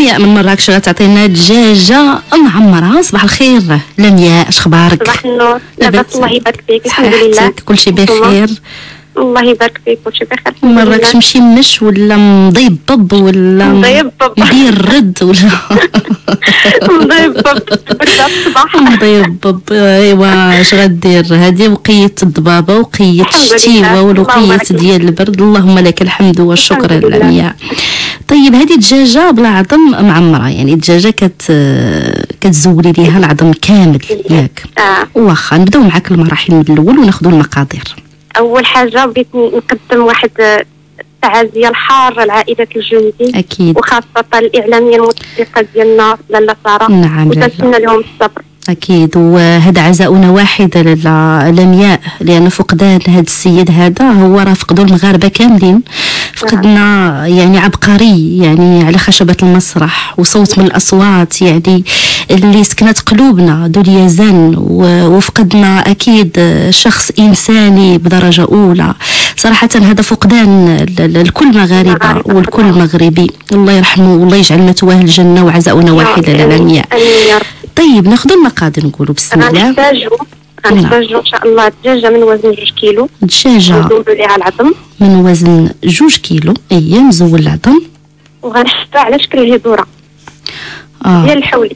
لمياء من مراكش غتعطينا دجاجه معمره. صباح الخير لمياء، اش اخبارك؟ صباح النور. لاباس الله يبارك فيك. الحمد لله كلشي بخير. الله يبارك فيك كلشي بخير. مراكش مشمش ولا مضيبب ولا مديرد ولا مضيبب الصباح مضيبب؟ ايوا اش غدير؟ هذه وقيه الضبابه وقيه الشتيوه والوقيه ديال البرد. اللهم لك الحمد والشكر لمياء. طيب هذه الدجاجه بلا عظم معمره، يعني الدجاجه كتزولي ليها العظم كامل ياك؟ واخا نبداو معاك المراحل من الاول وناخذوا المقادير. اول حاجه بغيت نقدم واحد التعازيه الحاره لعائله الجندي، اكيد، وخاصه الاعلاميه المتفقه ديالنا لاله ساره. نعم، وتنتمنى لهم الصبر. أكيد. وهذا عزاؤنا واحد لمياء، لأن فقدان هذا السيد هذا هو راه فقدوا المغاربة كاملين. فقدنا يعني عبقري يعني على خشبة المسرح وصوت من الأصوات يعني اللي سكنت قلوبنا دنيا زن. وفقدنا أكيد شخص إنساني بدرجة أولى. صراحة هذا فقدان لكل مغاربة والكل مغربي. الله يرحمه والله يجعل مثواه الجنة، وعزاؤنا واحد لمياء. طيب ناخذ المقادير نقولوا بسم الله. غنحتاجو ان شاء الله دجاجه من وزن 2 كيلو. دجاجه نزولوا ليها العظم من وزن 2 كيلو، مزول العظم. وغنحطها على شكل الهدوره ديال الحولي.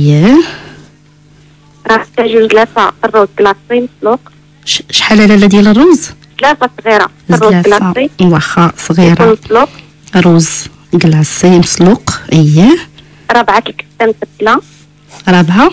راه نحتاجو 3 الروز كلاصي مسلوق. شحال لاله ديال الرز؟ 3 صغيره الروز كلاصي. واخا صغيره مسلوق. روز كلاصي مسلوق. 4 الكفته متبله. 4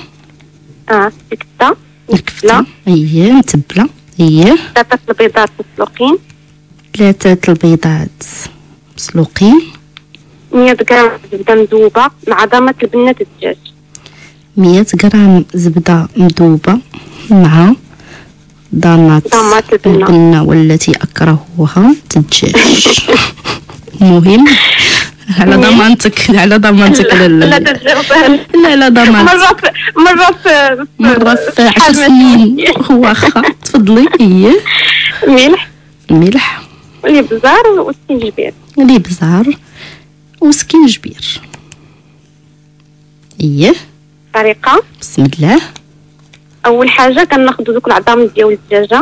الكفته متبله. 3 البيضات مسلوقين. 3 البيضات مسلوقين. 100 غرام زبده مذوبه مع ضامه البنه الدجاج. 100 غرام زبده مذوبه مع ضامه البنه والتي اكرهها الدجاج. مهم على ضمانتك على ضمانتك. لا ضمانتك. مرة في 10 سنين. واخا تفضلي. ملح الابزار وسكينجبير. طريقه بسم الله. اول حاجه كناخذ دوك العظام ديال الدجاجه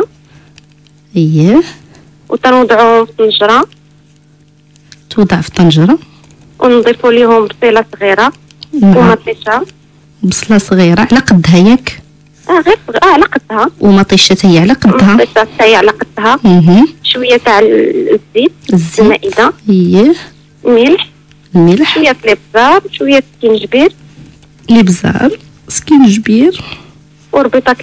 وتنوضعوهم في طنجره. توضع في طنجره ونضيفوا ليهم بصيله صغيره ومطيشه. بصله صغيره على قدها ياك؟ غير على قدها. ومطيشه هي على قدها. مطيشه هي على قدها. شويه تاع الزيت المائده. ملح شويه الابزار شويه سكينجبير. سكينجبير وربيطه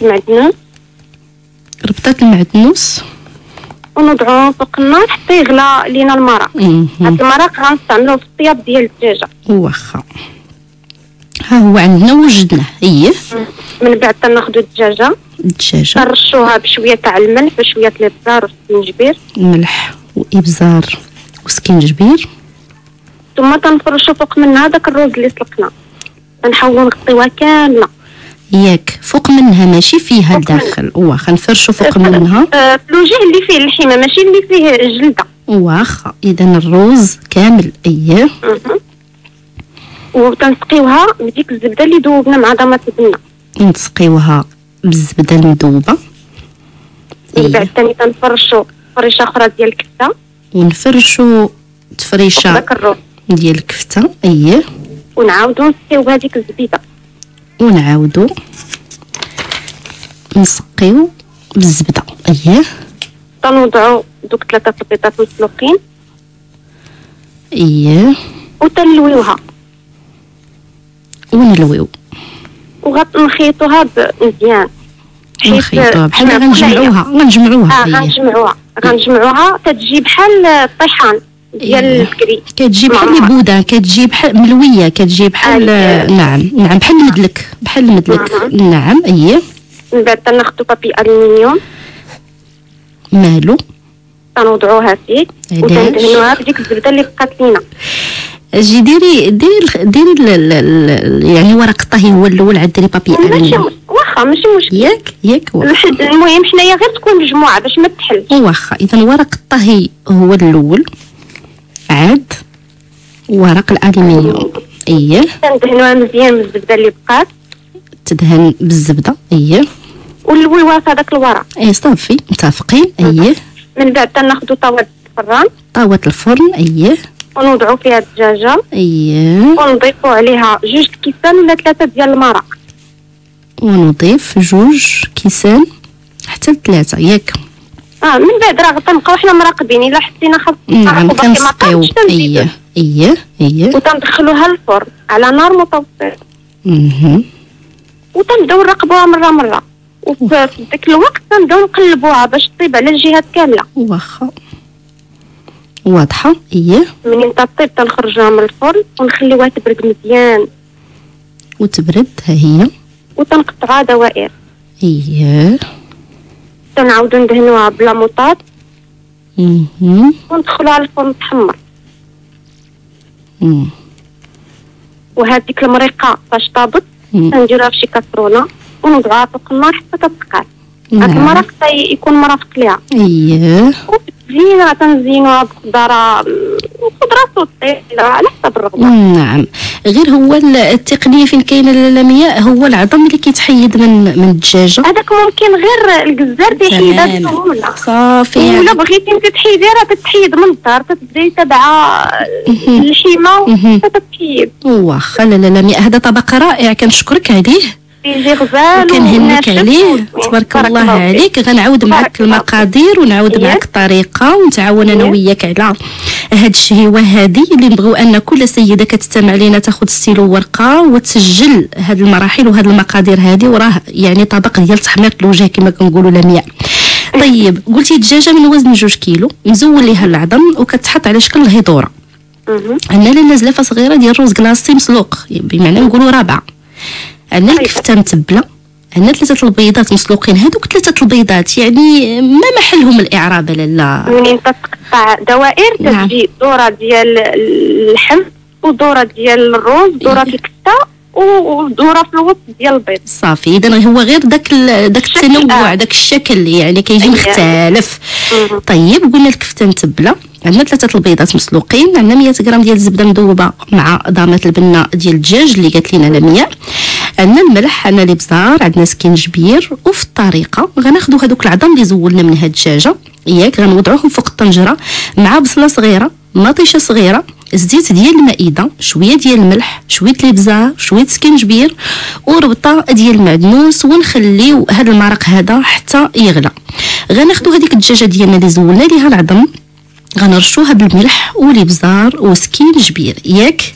المعدنوس. ونوضعوه فوق النار حتى يغلى لينا المرق. هاد المرق غنستعملوه في الطياب ديال الدجاجه. واخا ها هو عندنا وجدناه. من بعد تناخذوا الدجاجه نرشوها بشويه تاع الملح وشويه الابزار وسكينجبير. ملح وابزار وسكينجبير. ثم تنفرشوا فوق منها داك الرز اللي سلقنا. نحاولوا نغطيوها كامله ياك فوق منها ماشي فيها الداخل. واخا نفرشوا فوق منها في الوجه اللي فيه اللحمه ماشي اللي فيه الجلده. واخا اذا الرز كامل. وتنسقيوها بديك الزبده اللي ذوبنا مع ضامه البنه. نسقيوها بالزبده المذوبه. من بعد ثاني تنفرشوا فريشه اخرى ديال الكفته. ونفرشوا تفريشه داك الرز ديال الكفته. ونعاودوا نسقيو بهذيك الزبيده. ونعاودوا نسقيو بالزبده. تنوضعوا دوك 3 البيضات مسلوقين. وتنلويوها ونلويو وغنخيطوها مزيان. نخيطوها بحال غنجمعوها تتجي بحال الطيحان ديال البكري. كتجي بحال البوده، كتجي بحال ملويه، كتجي بحال نعم بحال المدلك نعم. من بعد تناخذوا بابي الومنيوم مالو تنوضعوها فيه وتندهنوها بديك الزبده اللي بقات لينا. اجي ديري يعني ورق الطهي هو الاول عاد ديري بابي الومنيوم. واخا ماشي مشكل. ياك المهم حنايا غير تكون مجموعه باش ما تحلش. واخا اذا ورق الطهي هو الاول عاد ورق الالومنيوم. تندهنوها مزيان بالزبده اللي بقات، تدهن بالزبده واللويواس هذاك الورق صافي متفقين. من بعد تناخذوا طاوه الفران، طاوه الفرن ونوضعوا فيها الدجاجه ونضيفوا عليها 2 كيسان ولا 3 ديال المرق، ونضيف 2 كيسان حتى 3 ياك. من بعد راه تنبقاو حنا مراقبين الا حسينا خاص كنسقيو وتندخلوها الفرن على نار متوسط وتنبداو نراقبوها مره وفي ذاك الوقت تنبداو نقلبوها باش طيب على الجهات كامله. واخا واضحه. منين تطيب تنخرجوها من الفرن ونخليوها تبرد مزيان وتبرد ها هي، وتنقطعوها دوائر. تنعاودو ندهنوها بلا موطاد وندخلوها للفرن تحمر. وهذيك المريقه فاش طابت تنديروها فشي كاسرونه ونوضعوها فوق النار حتى تتقاد. هاد المرق يكون مرافق ليها. زينة تنزينوها بخضرة سوطي على حسب الرغبة. نعم. غير هو التقنية فين كاينة لمياء هو العظم اللي كيتحيد من الدجاجة. هذاك ممكن غير الجزار تيحيدها بسهولة. صافي. ولا بغيتي انت تحيديها راه تتحيد من الدار، تتبداي تابعة اللحيمة وتتحيد. واخا لا لمياء هذا طبق رائع كنشكرك عليه. يجي غزال وكنهنيك عليه تبارك الله عليك. غنعاود معك المقادير ونعاود معك الطريقه ونتعاون انا وياك على هاد الشهيوه هذه اللي نبغيو ان كل سيده كتستمع لينا تاخذ ستيلو ورقه وتسجل هاد المراحل وهاد المقادير هذه، وراه يعني طبق ديال تحمير الوجه كما كنقولوا لمياء. طيب قلتي دجاجه من وزن 2 كيلو مزول ليها العظم وكتحط على شكل الهضوره. عندنا نازله صغيره ديال الروز كلاصي مسلوق بمعنى نقولوا رابعه. عندنا الكفته متبله، عندنا 3 البيضات مسلوقين. هذوك 3 البيضات يعني ما محلهم الاعراب لالا. منين تقطع دوائر تجي دوره ديال اللحم ودوره ديال الروز، دوره الكفته ودوره في الوسط ديال البيض. صافي. اذا هو غير داك التنوع داك الشكل يعني كيجي مختلف. طيب قلنا الكفته متبله، عندنا 3 البيضات مسلوقين، عندنا 100 غرام ديال الزبده مذوبه مع ضامه البنه ديال الدجاج اللي قالت لنا لمياء، عندنا الملح، عندنا الابزار، عندنا سكينجبير. وفي الطريقه غناخذوا هذوك العظم اللي زولنا من هاد الدجاجه ياك غنوضعوهم فوق الطنجره مع بصله صغيره، مطيشه صغيره، زيت ديال المائده، شويه ديال الملح، شويه الابزار، شويه سكينجبير وربطه ديال المعدنوس، ونخليو هذا المرق هذا حتى يغلى. غناخذوا هذيك الدجاجه ديالنا اللي زولنا ليها العظم غنرشوها بالملح والابزار وسكينجبير ياك،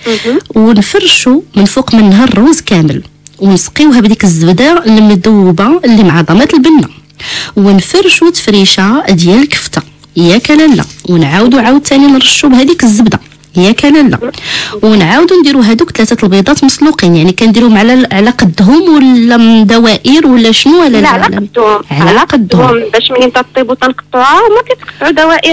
ونفرشوا من فوق منها الروز كامل ونسقيوها بديك الزبده المذوبه اللي مع ضمات البنه، ونفرشوا تفريشه ديال الكفته ياك لالا، ونعاودوا عاوتاني نرشوا بهذيك الزبده ياك لالا، ونعاودوا نديروا هذوك 3 البيضات مسلوقين. يعني كنديروهم على قدهم ولا دوائر ولا شنو؟ ولا لا على قدهم باش منين تطيبوا تنقطعوها وما كتقطعوا دوائر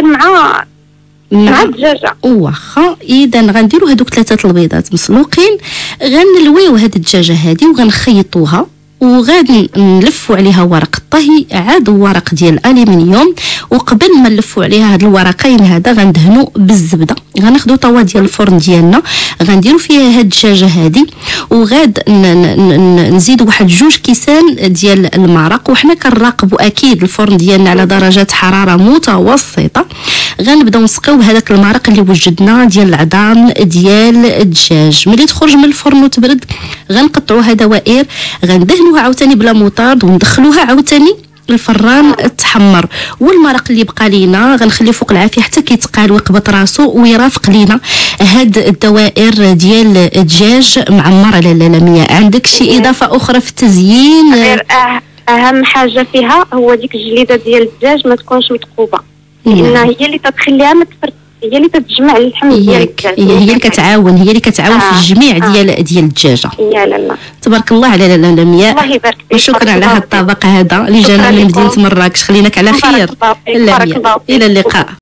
مع الدجاجه. واخا. اذا غنديروا هذوك 3 البيضات مسلوقين، غنلويو هاد الدجاجه هذه وغنخيطوها وغادي نلفوا عليها ورق الطهي عاد ورق ديال الالومنيوم. وقبل ما نلفوا عليها هاد الورقين هذا غندهنوا بالزبده. غناخذوا طاوه ديال الفرن ديالنا غنديروا فيها هاد الدجاجه هذه وغاد نزيدوا واحد 2 كيسان ديال المرق، وحنا كنراقبوا اكيد الفرن ديالنا على درجه حراره متوسطه. غنبداو نسقيو بهذاك المرق اللي وجدنا ديال العظام ديال الدجاج. ملي تخرج من الفرن وتبرد غنقطعوها دوائر، غندهنوها عاوتاني بلا موطاد وندخلوها عاوتاني الفران تحمر. والمرق اللي بقى لينا غنخليه فوق العافيه حتى كيتقال ويقبط راسو ويرافق لينا هاد الدوائر ديال الدجاج معمره. لا لمياء عندك شي اضافه اخرى في التزيين؟ غير اهم حاجه فيها هو ديك الجليده ديال الدجاج ما تكونش متقوبه، لان هي اللي تتخليها متفرد، هي اللي تتجمع اللحم ديال الدجاج، هي اللي كتعاون في الجميع ديال الدجاجه. يا لالا تبارك الله على لمياء. الله يبارك فيك. وشكرا على هذا الطبق هذا اللي جانا من مدينه مراكش. خليناك على خير. الى اللقاء.